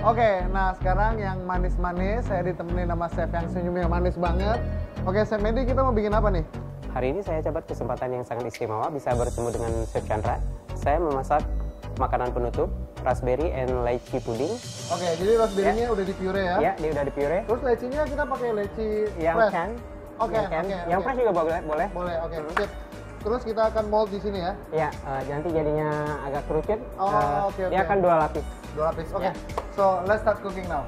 Oke, nah sekarang yang manis-manis, saya ditemenin sama chef yang senyumnya manis banget. Oke, Chef Medi, kita mau bikin apa nih? Hari ini saya dapat kesempatan yang sangat istimewa bisa bertemu dengan Chef Chandra. Saya memasak makanan penutup, raspberry and lychee pudding. Oke, jadi raspberry-nya udah di puree ya? Ya, dia udah di puree. Terus lychee-nya kita pakai lychee Yang fresh? can. Oke, yang can. oke, Yang oke. fresh juga boleh. Boleh, oke. Sip. Terus kita akan mold di sini ya? Ya, nanti jadinya agak kerucut. Oh, oke, Dia oke. akan 2 lapis. 2 lapis, oke. Ya. So, let's start cooking now.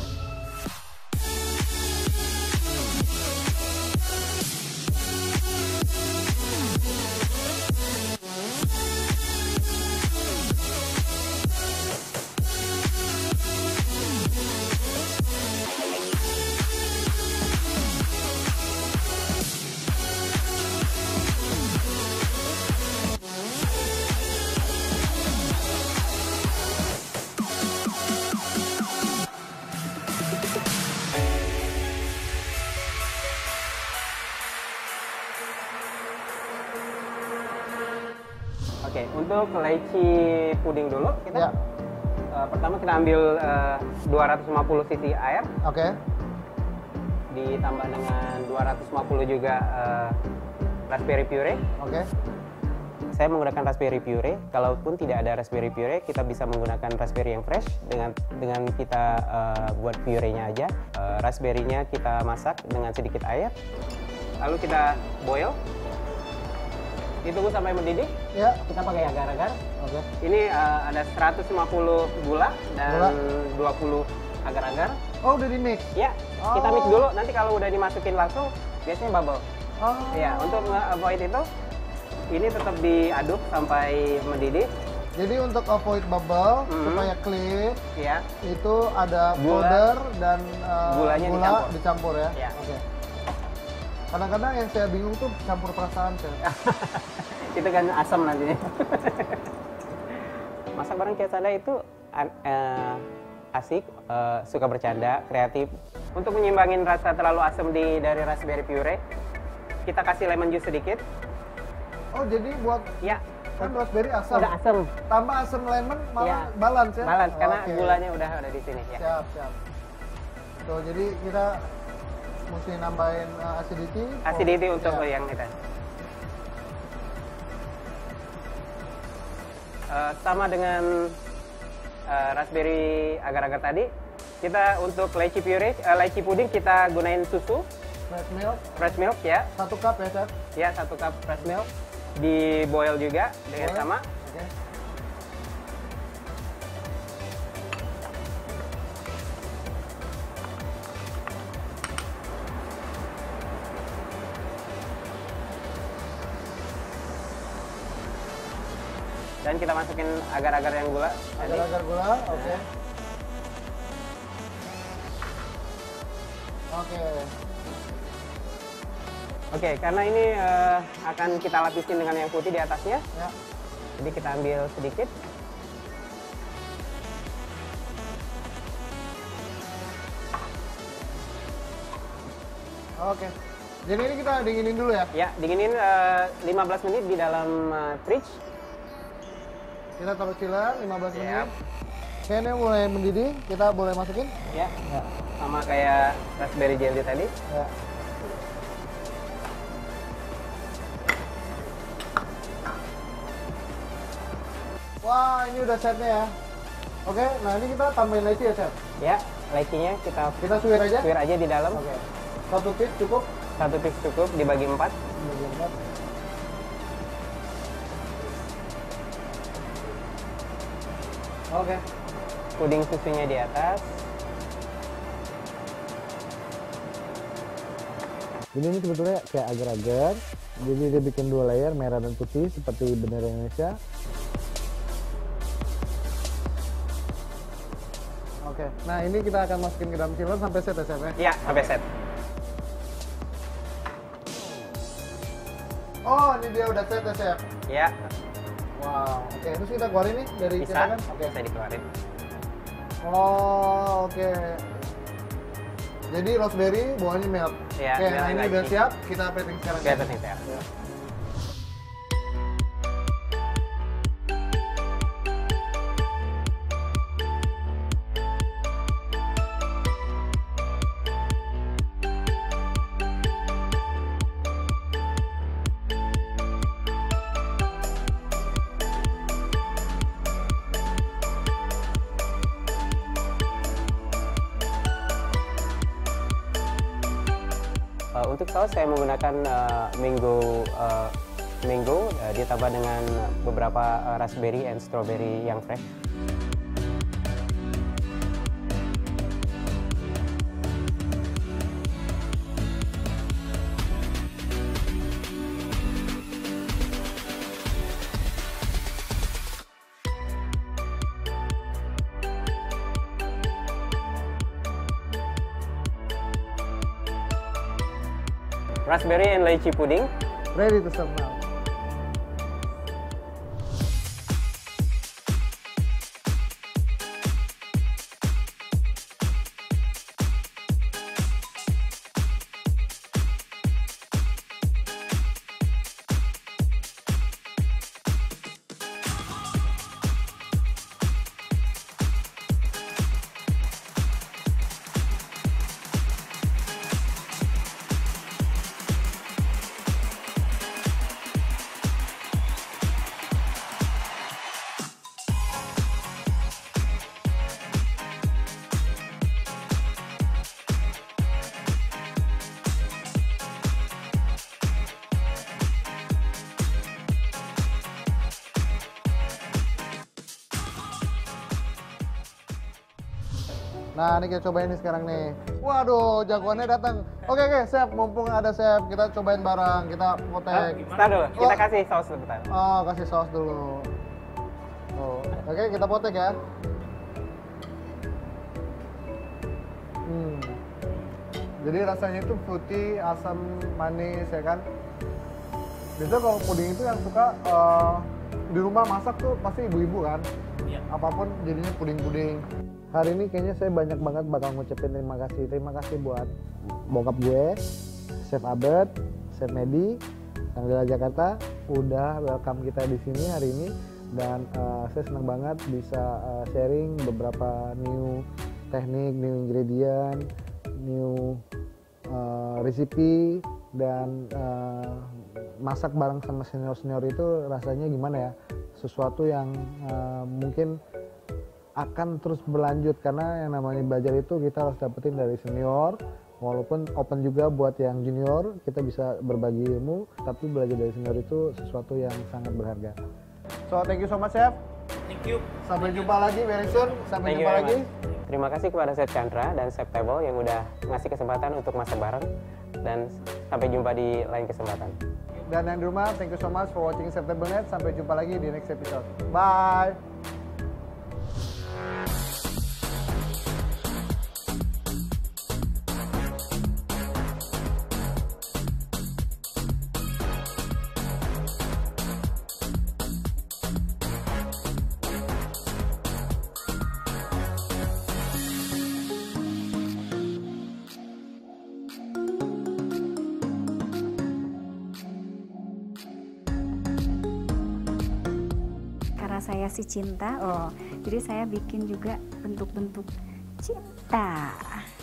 Oke, untuk lychee pudding dulu kita. Ya. Pertama kita ambil 250 cc air, Oke. ditambah dengan 250 juga raspberry puree. Oke. Saya menggunakan raspberry puree. Kalaupun tidak ada raspberry puree, kita bisa menggunakan raspberry yang fresh dengan kita buat puree-nya aja. Raspberry-nya kita masak dengan sedikit air, lalu kita boil. Ditunggu sampai mendidih. Ya. Kita pakai agar-agar. Oke. Ini ada 150 gula dan 20 agar-agar. Oh, udah di mix? Ya, kita mix dulu. Nanti kalau udah dimasukin langsung, biasanya bubble. Oh. Ya, untuk nge-avoid itu, ini tetap diaduk sampai mendidih. Jadi untuk avoid bubble, supaya clean, Ya, itu ada Gula. powder dan Gulanya gula dicampur. dicampur ya? Ya. Oke. Kadang-kadang yang saya bingung tuh campur perasaan, Chef. itu kan asam nantinya. Masak bareng Chef Chandra itu asik, suka bercanda, kreatif. Untuk menyimbangin rasa terlalu asam dari raspberry puree, kita kasih lemon juice sedikit. Oh, jadi buat Ya, kan raspberry asam. udah asam. Tambah asam lemon malah Ya. balance ya? Balance, karena Oke. gulanya udah ada di sini. Ya. Siap, siap. Tuh, jadi kita mesti nambahin acidity. Acidity untuk ya. yang kita. Sama dengan raspberry agar-agar tadi, kita untuk lychee puree, lychee pudding kita gunain susu Fresh milk, fresh milk ya. 1 cup ya, Chef? Ya, 1 cup fresh milk. Di boil juga dengan Boil. sama. Oke. Dan kita masukin agar-agar yang gula tadi. Agar-agar gula, oke. Oke. Oke, karena ini akan kita lapisin dengan yang putih di atasnya. Ya. Jadi kita ambil sedikit. Oke. Jadi ini kita dinginin dulu ya? Ya, dinginin 15 menit di dalam fridge. Kita taruh chiller 15 Siap. menit. Oke, ini mulai mendidih, kita boleh masukin? Ya, Ya. sama kayak raspberry jelly tadi. Ya. Wah, ini udah setnya ya. Oke, nah ini kita tambahin lychee ya, Chef? Ya, lychee-nya kita Kita suir aja? suir aja di dalam. Oke. 1 piece cukup? 1 piece cukup, dibagi 4. Oke. Puding susunya di atas. Ini sebetulnya kayak agar-agar. Jadi dia bikin 2 layer, merah dan putih seperti bendera Indonesia. Oke, nah ini kita akan masukin ke dalam chiller sampai set ya, Chef ya? Ya, sampai set. Oh, ini dia udah set ya, Chef? Ya, Wow, oke. Terus kita keluarin nih dari bisa. cetakan? Oke. Bisa dikeluarin. Oh, oke. Jadi raspberry, buahnya melt. Iya, Oke, nah melt ini lagi. udah siap. Kita plating sekarang. Di atas nih, saya. Ya. Untuk saus saya menggunakan mango ditambah dengan beberapa raspberry and strawberry yang fresh. Raspberry and lychee pudding. Ready to serve now. Nah, ini kita cobain nih sekarang nih. Waduh, jagoannya datang. Oke, chef, mumpung ada chef, kita cobain bareng, kita potek. Bentar dulu, kita kasih saus sebentar. Oh, kasih saus dulu. Oh, oke, kita potek ya. Jadi rasanya itu fruity, asam, manis, ya kan? Biasanya kalau puding itu yang suka di rumah masak tuh pasti ibu-ibu kan? Iya. Apapun jadinya puding-puding. Hari ini kayaknya saya banyak banget bakal ngucapin terima kasih. Terima kasih buat bokap gue, Chef Abed, Chef Medi, yang dari Jakarta, udah welcome kita di sini hari ini. Dan saya senang banget bisa sharing beberapa new teknik, new ingredient, new recipe, dan masak bareng sama senior-senior itu rasanya gimana ya? Sesuatu yang mungkin akan terus berlanjut, karena yang namanya belajar itu kita harus dapetin dari senior, walaupun open juga buat yang junior, kita bisa berbagi ilmu, tapi belajar dari senior itu sesuatu yang sangat berharga. So thank you so much chef. Thank you. Sampai jumpa lagi very soon. Sampai jumpa lagi. Terima kasih kepada Chef Chandra dan Chef Table yang udah ngasih kesempatan untuk masak bareng, dan sampai jumpa di lain kesempatan. Dan yang di rumah, thank you so much for watching Chef Table Net. Sampai jumpa lagi di next episode. Bye. Karena saya si cinta, jadi saya bikin juga bentuk-bentuk cinta.